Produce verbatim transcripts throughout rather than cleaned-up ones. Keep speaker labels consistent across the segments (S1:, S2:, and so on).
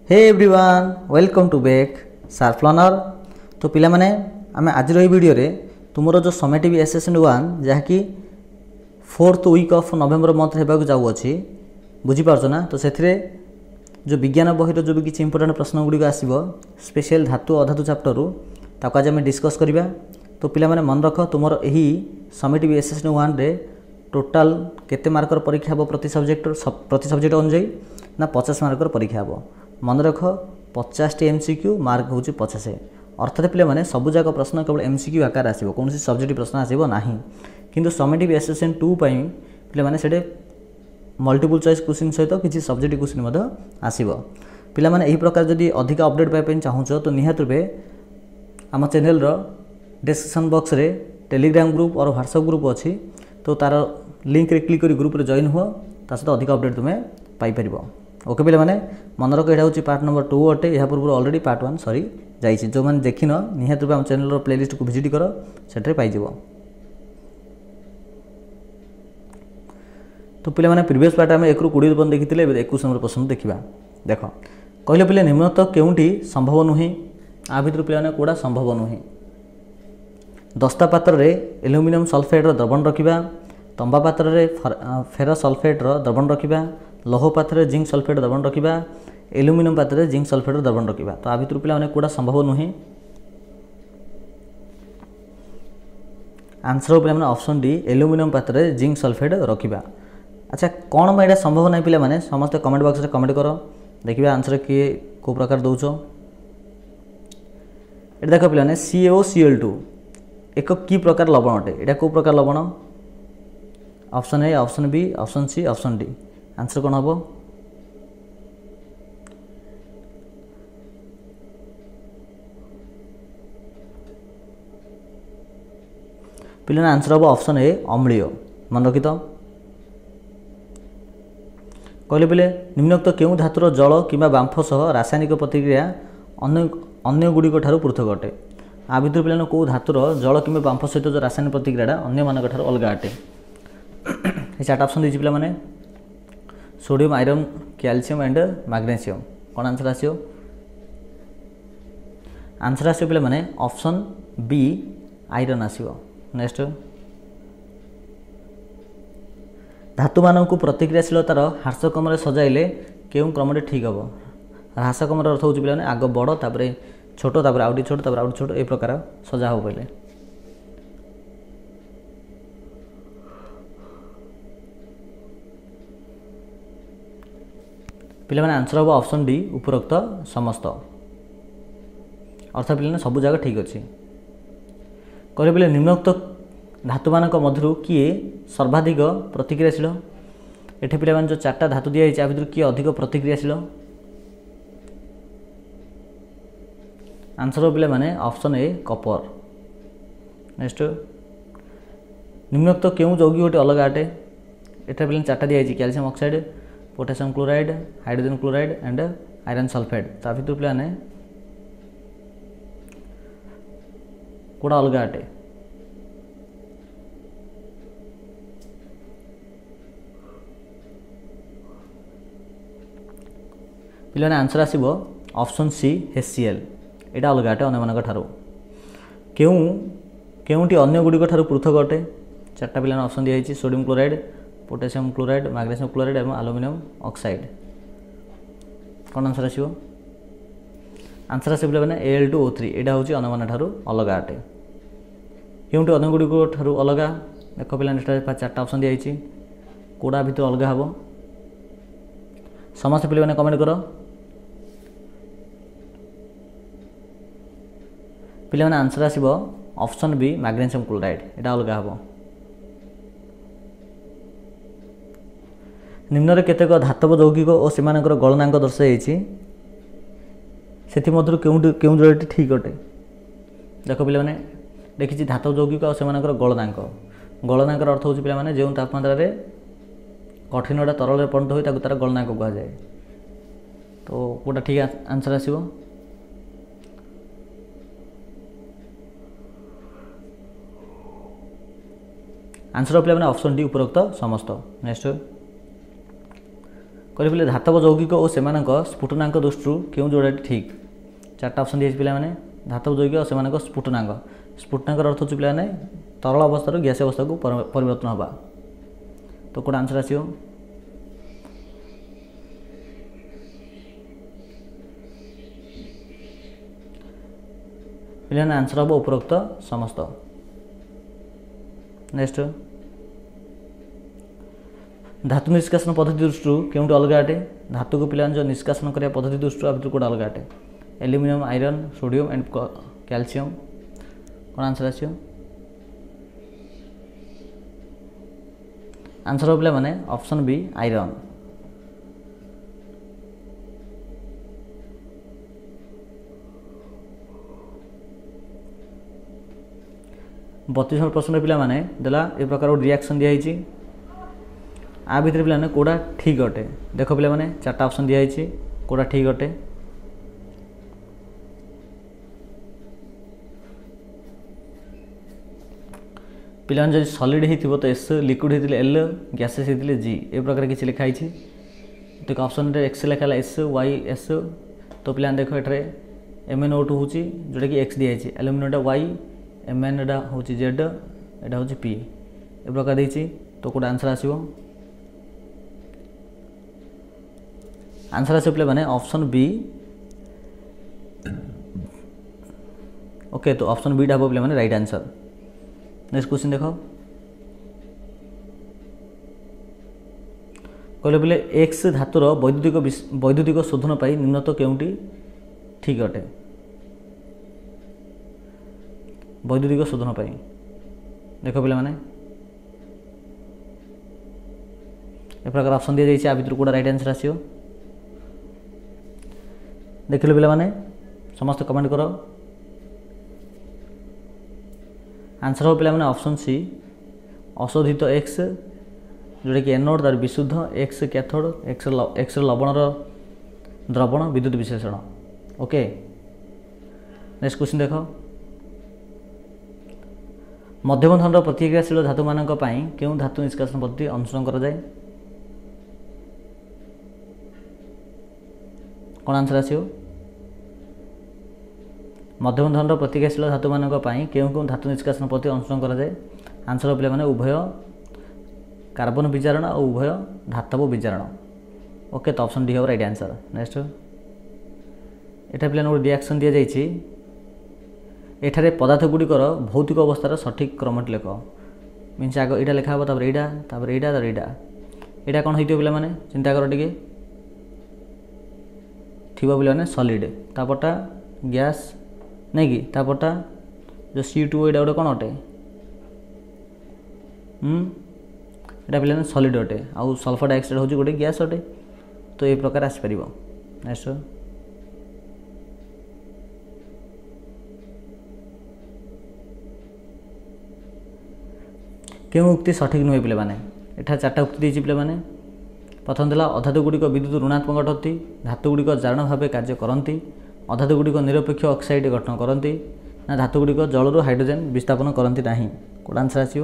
S1: Hey everyone welcome to back sharp learner. तो पिला माने आमे आज रही वीडियो रे तुमरो जो समेटिव एसेसन वन जहाँकि fourth week of November month हेबाक जाऊ अछि बुझी पारछ ना। तो सेथिरे जो विज्ञान बही जो भी किछि इंपोर्टेंट प्रश्न गुडी आसीबो स्पेशल धातु अधातु चैप्टर रु ताको आज आमे डिस्कस करिबा। तो पिला माने मन रख तुमरो एही समेटिव एसेसन वन रे टोटाल केते मार्कर परीक्षा हबो प्रति सब्जेक्ट प्रति सब्जेक्ट अनुसार ना पचास मार्कर परीक्षा हबो। मन रख पचास टी एमसीक्यू मार्क हूँ पचास अर्थात पे मैंने सबूक प्रश्न केवल एमसीक्यू आकार आसो कौन सब्जेक्ट प्रश्न आसो ना किंतु समेटिव एसेसन टू पे मैंने से मल्टीपल चॉइस क्वेश्चन सहित किसी सब्जेक्ट क्वेश्चन आसो। पे मैंने यही प्रकार जदि अधिक अपडेट पाइप चाहूच तो निहत रूपे आम चैनल डिस्क्रिप्शन बॉक्स रे टेलीग्राम ग्रुप और व्हाट्सएप ग्रुप अच्छी तो तार लिंक रे क्लिक कर ग्रुप रे जॉइन हुआ ता सहित अधिक अपडेट तुम्हें पाइपर। ओके पे मैंने मन रख यहाँ हूँ पार्ट नंबर टू अटे या पूर्व ऑलरेडी पार्ट वन सरी जाइए जो मैंने देखिन निहत रूप आम चैनल प्लेलिस्ट को विजिट कर से पाइज। तो पे मैंने प्रीवियस पार्ट आम एक रु कोड़े पर्यटन देखी एक नंबर प्रश्न देखा देख कहले पे निम्नत केउंटी संभव नुहे आ भितर पे कौड़ा संभव नुहे दस्ता पात्र रे एल्युमिनियम सल्फेट द्रवण रखा तंबा पात्र रे फेरस सल्फेट द्रवण रखा लौह पात्र जिंक सल्फेट द्रवण रखा एल्युमिनियम पात्र जिंक सल्फेट द्रवण रखा। तो आ भितर पे कौड़ा संभव नुहे आंसर पे ऑप्शन डी एल्युमिनियम पात्र जिंक सल्फेट रखा। अच्छा कौन मैं संभव ना पे मैंने समस्त कमेंट बॉक्स में कमेंट कर देखिए आंसर किए को प्रकार दौच ये देख पे सी ओ सी एल टू एक की प्रकार लवण अटे यहाँ कौ प्रकार लवण option A option B option C option D answer कौन हम पे आंसर हम ऑप्शन ए अम्लीय मन रखी। तो कहले पे निम्नोक्त केउं धातुर जल कि बांफ सह रासायनिक प्रतिक्रिया अन्य अन्य गुड़िक ठारू पृथक अटे आ भितर पे कौ धातुर जल कि बांफ सहित जो रासायनिक प्रतिक्रिया अन्य मान अलग अटे। ये चार्ट ऑप्शन दीजिए पे मैंने sodium iron calcium and magnesium कौन आंसर आसो आंसर आसो पे मैंने ऑप्शन बी आयरन आसो। नेक्स्ट धातु मान को प्रतिक्रियाशीलतार ह्रास क्रम सजाइले केउं क्रम ठीक हम ह्रास क्रम अर्थ हो पे आग बड़ तापर छोट तापर आउटी छोट तापर आउटी छोट ए प्रकार सजा हो पहले। पे मैंने आंसर हम ऑप्शन डी उपरोक्त समस्त अर्थात पे सब जगह ठीक अच्छे। कहले पे निम्नोक्त धातु मान मध्य किए सर्वाधिक प्रतिक्रियाशील एठे पे जो चार्टा धातु दिखाई आ भर किए अधिक प्रतिक्रियाशील आंसर पे मैंने ऑप्शन ए कपर। नेक्स्ट निम्नोक्त क्यों यौगिक गोटे अलग अटे एठे पे चार्टा दिखाई calcium oxide potassium chloride hydrogen chloride and iron sulphate ता भर पे मैंने कौड़ा अलग अटे पे आंसर आसो ऑप्शन सी एचसीएल यहाँ अलग अटे अन्य ठारू क्यों केउंटी अन्य गुड़िक ठारू पृथक अटे चार्टा पे ऑप्शन दिखाई sodium chloride potassium chloride magnesium chloride और एल्युमिनियम ऑक्साइड कौन आंसर आसो आंसर आस पे A L two O three यहाँ हूँ अन्य ठारू अलग अटे क्योंकि अन्य गुड़िक ठारू अलग देख पे चार्टा ऑप्शन दिखाई कौड़ा भितर अलग हम समस्त पे कमेंट कर पे आंसर आसो ऑप्शन बी मैग्नेशियम क्लोराइड यहाँ अलग हम। निम्न केतेक धातव यौगिक और से गलनांक दर्शाई से क्यों जोड़ी ठीक अटे देख पे मैंने देखी धातव यौगिक और से गलनांक गलनांक अर्थ हो पे जो तापमात्रा कठिनटा तरल परिणत हो तार गलनांक कह जाए। तो कौटा ठीक आंसर आसो आंसर पे मैंने ऑप्शन डी उपरोक्त समस्त। नेक्स्ट कहले पिले धातव यौगिक और सेमानक स्फुटनांक दृष्टि क्यों जोड़ा ठीक चार्टा ऑप्शन दिए पिला माने धातव यौगिक और सेमानक स्फुटनांक स्फुटनांक अर्थ होची पिला ने तरल अवस्था गैस अवस्था को परिवर्तन होबा तो कोड आंसर आसियो पिला ने आंसर हम उपरोक्त समस्त नेक्स्ट धातु निष्कासन पद्धति दृष्टि क्योंटे अलग अटे धातु को पिला जो निष्कासन करिया पद्धति दृष्टि आ भितर कोड अलग अटे aluminium iron sodium and calcium कौन आंसर आसियो आंसर हो पिला माने ऑप्शन बी आयरन बत्तीस प्रश्न पिला माने देला ए प्रकार रिएक्शन दिया आ भितर पिला कोड़ा ठीक अटे देख पिला माने चार्टा ऑप्शन दिया कोड़ा ठीक अटे पिला जब सॉलिड हो तो एस लिक्विड होते एल गैसेस होते जी ए प्रकार किसी लिखाई देख ऑप्शन एक्स लिखा एस वाई एस तो पिला देख ये एम एन ओ टू हूँ जोटा कि एक्स दिखाई एल्युमिनियमटा वाई एम एन टा हूँ जेड एटा हूँ पी ए प्रकार देती तो कौट आंसर आसो आंसर आस पे मैंने ऑप्शन बी ओके तो ऑप्शन बी हम पे मैंने राइट आंसर नेक्स्ट क्वेश्चन देख कहले बोले एक्स धातुर वैद्युतिक वैद्युतिक शोधन पर निम्नत केउटी ठीक अटे वैद्युतिक शोधन पर देख पे मैंने ए प्रकार ऑप्शन दी जाइए आ भितर कोड़ा राइट आंसर आसियो देख लो पे समस्त कमेंट करो आंसर हो पे ऑप्शन सी अशोधित एक्स जोटा कि एनोड तार विशुद्ध एक्स कैथोड एक्स एक्स लवणर द्रवण विद्युत विश्लेषण ओके नेक्स्ट क्वेश्चन देख मध्यम धन प्रतिक्रियाशील धातु मानक क्यों धातु निष्कासन पद्धति अनुसरण करा जाए कौन आंसर आसियो मध्यम धन प्रतिक्रियाशील धातु मानक क्यों क्यों धातु निष्कासन पद्धति अनुसरण करा जाए आंसर पे मैंने उभय कार्बन विजारण और उभय धातव विजारण ओके तो ऑप्शन डी हो राइट आंसर नेक्स्ट एटा पे गोटे रिएक्शन दि जाइए एठारे पदार्थ गुड़िकर भौतिक अवस्थार सठिक क्रम लेख मीन्स आग यहाँ लिखा हे तापर यहाँ तापर यहाँ तापर यहाँ यहाँ कौन होती पे मैंने चिंता कर टे थी पे सॉलिड तापरटा गैस नहीं कि तापरटा जो सी टू यहाँ गोटे कौन अटे यहाँ पे सॉलिड अटे आउ सल्फर डाइऑक्साइड हूँ गोटे गैस अटे तो ये प्रकार आसपार नेक्स्ट क्यों उक्ति सठिक नुहे पे मैंने एठा चार्टा उक्ति देती पे मैंने प्रथम दिला अधातु गुड़िक विद्युत ऋणात्मक अटती धातु गुड़िक जारण भाव कार्य करती अधातु गुड़िक निरपेक्ष ऑक्साइड गठन करती ना धातु गुड़िक जलरू हाइड्रोजेन विस्थापन करती ना कौन आंसर आसो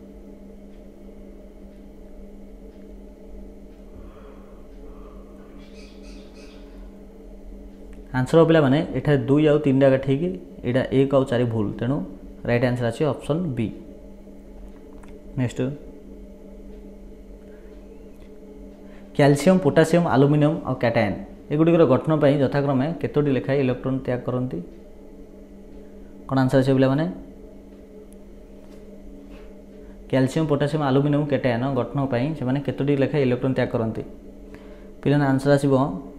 S1: आंसर पे मैंने एठार दुई आउ तीन टाक ठीक यहाँ एक आउ चार भूल तेणु राइट आंसर आस option B next calcium potassium aluminium और कैटायन एगुड़िकर गठन पर यथाक्रमे केतोटी लेखाएं इलेक्ट्रॉन त्याग करती कौन आंसर आस पे मैंने कैल्शियम पोटासियम आलुमिनियम कैटायन गठन पर से केतोटी लेखाएं इलेक्ट्रॉन त्याग करती पे आंसर आसो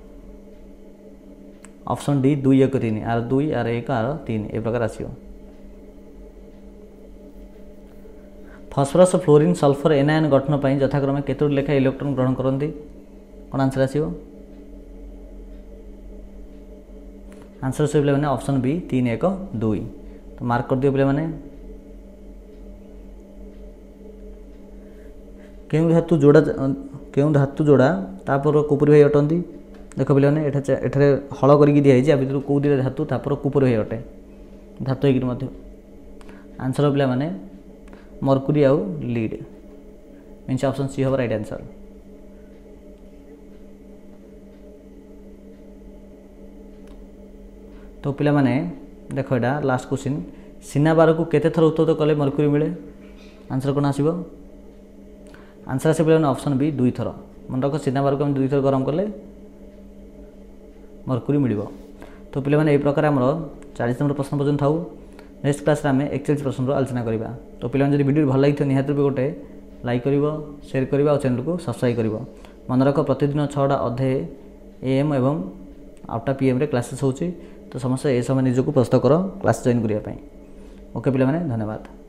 S1: ऑप्शन डी दुई एक तीन आर दुई आर एक आर तीन ए प्रकार आसो फस्फरस फ्लोरीन सल्फर एनायन गठन पर यथाक्रमे केतोटी लेखा इलेक्ट्रॉन ग्रहण करती कौन आंसर आसो आंसर से पे मैंने ऑप्शन बी तीन एक दुई तो मार्क कर दियो पे मैंने क्यों धातु जोड़ा क्यों धातु जोड़ा तापर कुपुरी भाई अटंती देख पे मैंने एठारे हल कर दिखाई भितर कौ दिटा धातु तापर कुपुरी भाई अटे धातु होकर आंसर पे मैंने मर्कुरी आउ लीड मीन्स ऑप्शन सी हम राइट आंसर तो पिला माने देख एटा लास्ट क्वेश्चन सिना बार को केते थर उत्तप्त कले मर्क्यूरी मिले आंसर कोन आसीबो आंसर आसे पिला ऑप्शन बी दुई थर मन रख सिना बार को हम दुई थर गरम कले मर्क्यूरी मिलिबो। तो पिला माने ए प्रकार हमरो चालीस नंबर प्रश्न पर्यंत थाउ नेक्स्ट क्लास रे हमें इकतालीस प्रश्न रो आलोचना करिबा। तो पिला जदि वीडियो भल लागिथ निहात रूपे गोटे लाइक करिवो शेयर करिवो और चैनल को सब्सक्राइब करिवो। मन रख प्रतिदिन छटा अध्याय एएम एवं आठटा पीएम रे क्लासेस होची। तो समस्त ए समय निजको प्रस्तुत करो क्लास जॉइन करिया पई। ओके पिला माने धन्यवाद।